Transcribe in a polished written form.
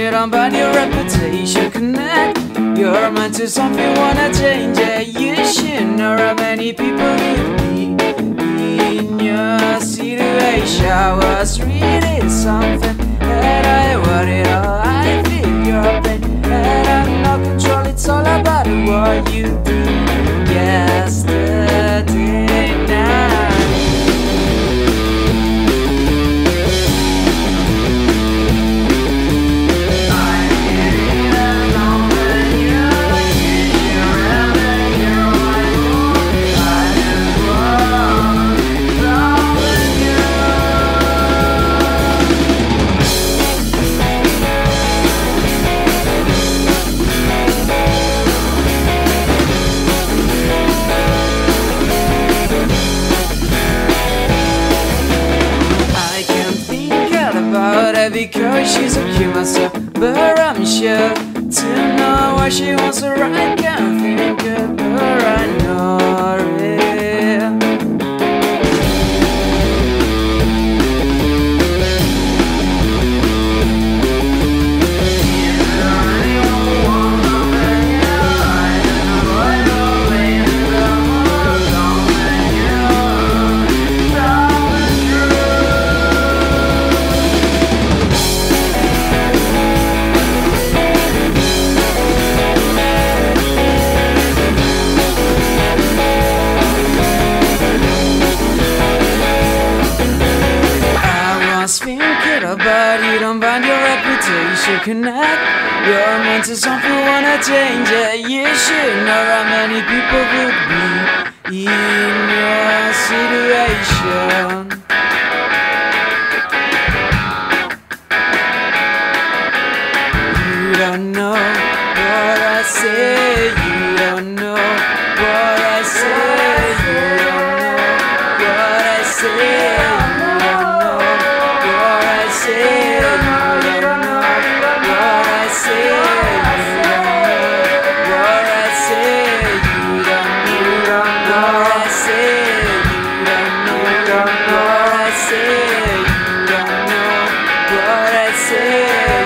you don't find your reputation connect. You're meant to something, wanna change it. You should know how many people would be in your situation. I was reading something that I worried all. I feel your pain and I'm not control. It's all about what you do yesterday night. Because she's a human, so but I'm sure to know why she wants to ride. Can't think of her, I know it. But you don't find your reputation connect. You're meant to something, wanna change it. You should know how many people would be in your situation. You don't know what I say. You don't know what I say. You don't know what I say. What I say.